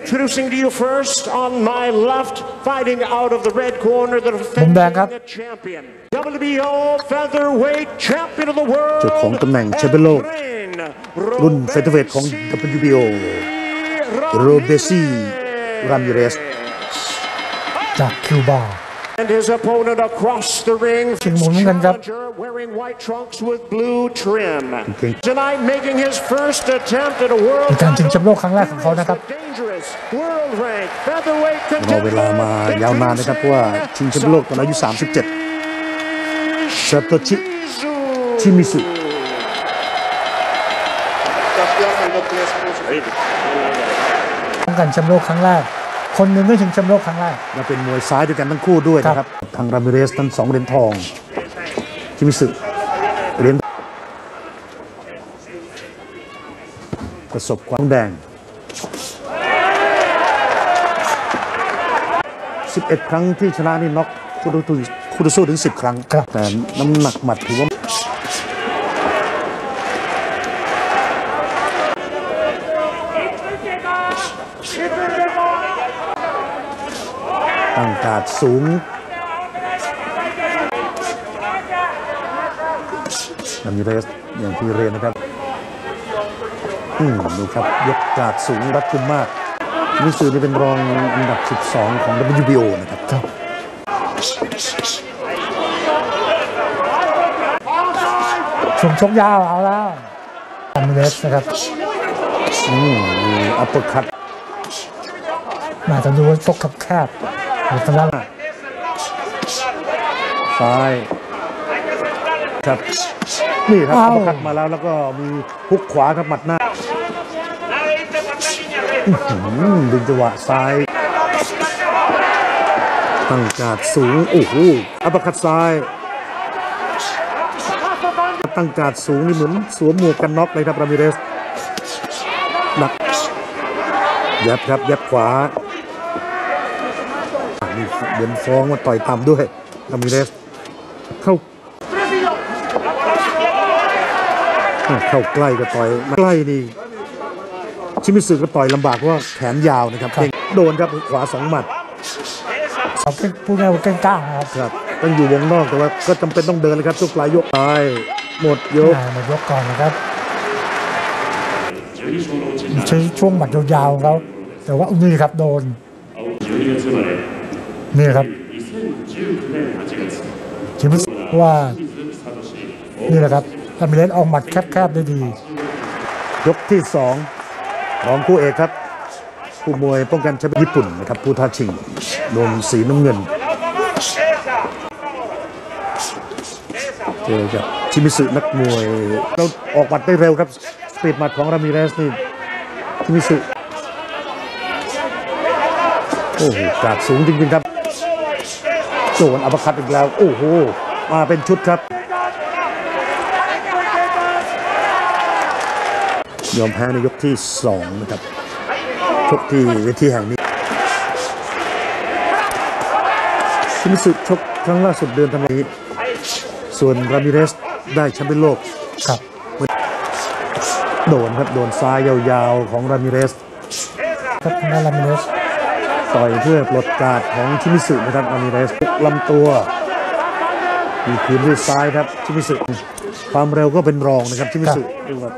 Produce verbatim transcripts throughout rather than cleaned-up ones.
Introducing to you first on my left, fighting out of the red corner, the defending champion, W B O featherweight champion of the world เจ้าของตำแหน่งแชมเปี้ยนโลกรุ่นเฟเธอร์เวทของ ดับเบิลยู บี โอ โรเบซี่ รามิเรสจากคิวบา And his opponent across the ring, ชิงหมุนกันครับ wearing white trunks with blue trim. Tonight, making his first attempt at a world การชิงแชมป์โลกครั้งแรกของเขานะครับ world rank featherweight รอเวลามายาวนานนะครับเพราะว่าชิงแชมป์โลกตอนอายุสามสิบเจ็ดซาโตชิ ชิมิสุป้องกันแชมป์โลกครั้งแรกคนหนึ่งได้ชิงแชมป์โลกครั้งแรกและเป็นมวยซ้ายด้วยกันทั้งคู่ด้วยนะครับทางรามิเรสนั้นสองเหรียญทองชิมิสึเหรียญประสบความแดงสิบเอ็ดครั้งที่ชนะนี่น็อกคู่ต่อสู้คู่ต่อสู้ถึงสิบครั้งแต่น้ำหนักหมัดถือว่าตั้งการสูงรามิเรสอย่างที่เรียนนะครับอืมดูครับยกการสูงรัดกุมมากมิสึนี่เป็นรองอันดับสิบสองของ ดับเบิลยู บี โอ นะครับช่วงชกยาวเอาแล้วรามิเรสนะครับอืมมีอัปเปอร์คัตมาจะดูว่าชกแคบหรือทางด้านซ้ายครับนี่ครับอัปเปอร์คัตมาแล้วแล้วก็มีฮุกขวาครับหมัดหน้าดึงจังหวะซ้ายตั้งการสูงโอ้โหอัปเปอร์คัตซ้ายตั้งการสูงนี่เหมือนสวมหมวกกันน็อกเลยครับรามิเรสหนักยับครับยับขวานี่เดินฟ้องมาต่อยต่ำด้วยรามิเรสเข้าเข้าใกล้ก็ต่อยใกล้นี่ชิมิสึก็ต่อยลำบากเพราะว่าแขนยาวนะครับโดนครับขวาสองหมัดเขาเป็นผู้ง่ายว่าเก่งกล้าครับต้องอยู่วงนอกแต่ว่าก็จำเป็นต้องเดินเลยครับทุกปลายยกไปหมดยกหมดยกก่อนนะครับใช้ช่วงหมัดยาวๆเขาแต่ว่านี่ครับโดนนี่ครับชิมิสึว่านี่แหละครับรามิเรสออกหมัดแคบๆได้ดียกที่สองของคู่เอกครับผู้มวยป้องกันแชมป์ญี่ปุ่นนะครับผู้ท้าชิงโดนสีน้ำเงินเจอกับชิมิสึนักมวยเราออกหมัดได้เร็วครับสปีดหมัดของรามิเรสนี่ชิมิสึโอ้โหกาดสูงจริงๆครับโดนอัปเปอร์คัตอีกแล้วโอ้โหมาเป็นชุดครับยอมแพ้ในยกที่สองนะครับชกที่เวทีแห่งนี้ชิมิสึชกครั้งล่าสุดเดือนธันวาคมส่วนรามิเรสได้แชมป์โลกครับโดนครับโดนซ้ายยาวๆของรามิเรสครับทางด้านรามิเรสต่อยเพื่อปลดการ์ดของชิมิสึนะครับรามิเรสลำตัวมีคืนด้วยซ้ายครับชิมิสึความเร็วก็เป็นรองนะครับชิมิสึดูครับ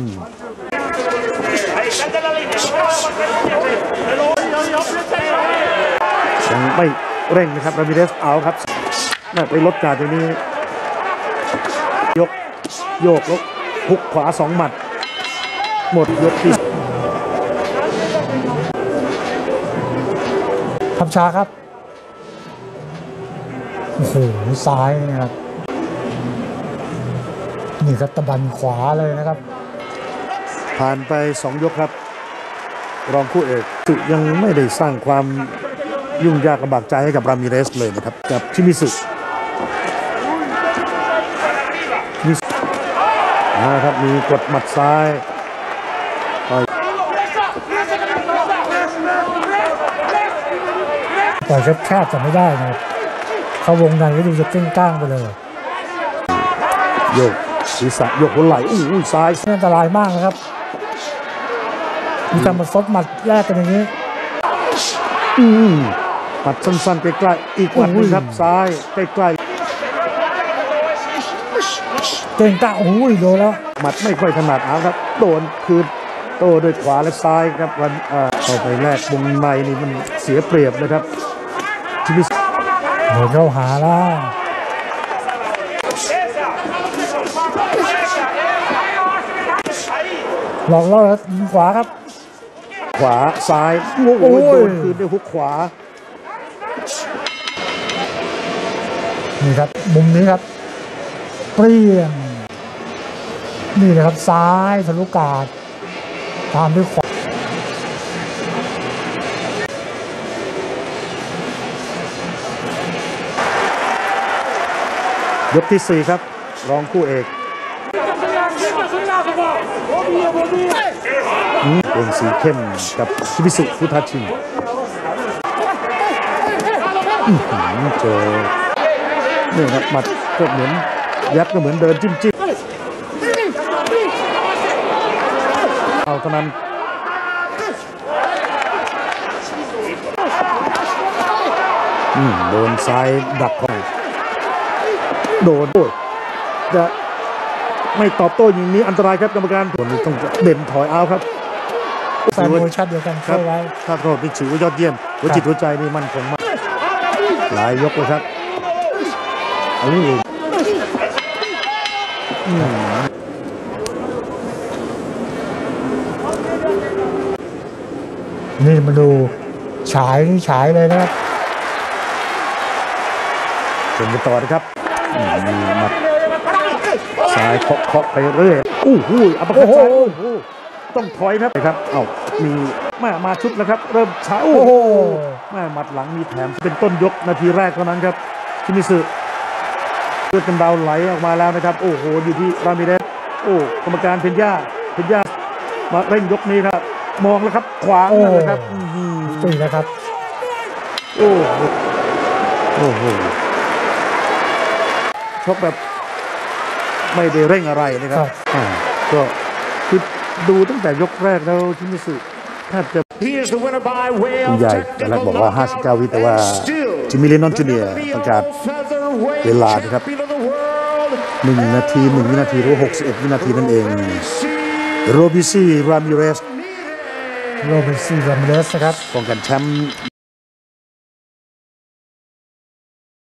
ยังไม่เร่งนะครับรามิเรสเอาครับไปลดการ์ดตรงนี้ยกโยกแล้วหุกขวาสองหมัดหมดยกที่ทำช้าครับโอ้โหซ้ายนะครับนี่ครับตะบันขวาเลยนะครับผ่านไปสองยกครับรองคู่เอกสุยังไม่ได้สร้างความยุ่งยากลำบากใจให้กับรามิเรสเลยนะครับกับชิมิสึนะครับมีกดหมัดซ้ายต่อยแคบๆแต่ไม่ได้นะครับเข้าวงในก็ดูจะเก้งก้างไปเลยโยกศีรษะโยกหัวไหล่อู้หูซ้ายอันตรายมากนะครับมีการมาซดหมัดแรกกันอย่างนี้อืมหมัดสั้นๆใกล้ๆอีกหมัดหนึงครับซ้ายใกล้ๆเก่งกะโอ้ยโดนแล้วหมัดไม่ค่อยถนัดเอาครับโดนคืนโต้ด้วยขวาและซ้ายครับวันเข้าไปแรกวงในนี่มันเสียเปรียบนะครับที่มีเดินเข้าหาแล้วหลอกล่อแล้วยิงขวาครับขวาซ้ายโอ้โหโดนคืนด้วยฮุกขวานี่ครับมุมนี้ครับเปรี้ยงนี่นะครับซ้ายทะลุกาดตามด้วยขวายกที่สี่ครับรองคู่เอกวงสีเข้มกับชิมิสุฟุทาชิเจอนี่ครับหมัดก็เหมือนยัดก็เหมือนเดินจิ้มจิ้มเอาเท่านั้นโดนซ้ายดักเข้าโดนโอ้ยจะไม่ตอบโต้อย่างนี้อันตรายครับกรรมการตัวนี้ต้องเด่นถอยเอาครับแฟนมวยชัดเดียวกันเข้าไว้ถ้าโทษนี่ถือว่ายอดเยี่ยมหัวจิตหัวใจนี่มั่นคงมากหลายยกเลยครับอันนี้นี่มาดูฉายนี่ฉายเลยนะครับเป็นไปต่อนะครับมีมัดซ้ายเคาะไปเรื่อยอู้หูอัปเปอร์คัตซ้ายโอ้โหต้องถอยครับครับเอ้ามีมามาชุดแล้วครับเริ่มช้าโอ้โหแม่หมัดหลังมีแถมเป็นต้นยกนาทีแรกเท่านั้นครับชิมิสึเลือดกำเดาไหลออกมาแล้วนะครับโอ้โหอยู่ที่รามิเรสโอ้กรรมการเพนย่าเพนย่ามาเร่งยกนี้ครับมองแล้วครับขวางนะครับตีนะครับโอ้โอ้โหชกแบบไม่ได้เร่งอะไรนะครับก็คือดูตั้งแต่ยกแรกแล้วชิมิสึแทบจะคุณใหญ่ตอนแรกบอกว่าห้าสิบเก้าวิแต่ว่าจิมมี่เลนอนจูเนียร์ประกาศเวลานะครับหนึ่งนาทีหนึ่งวินาทีหรือหกสิบเอ็ดวินาทีนั่นเองโรบิซี่รามิเรสโรบิซี่รามิเรสนะครับป้องกันแชมป์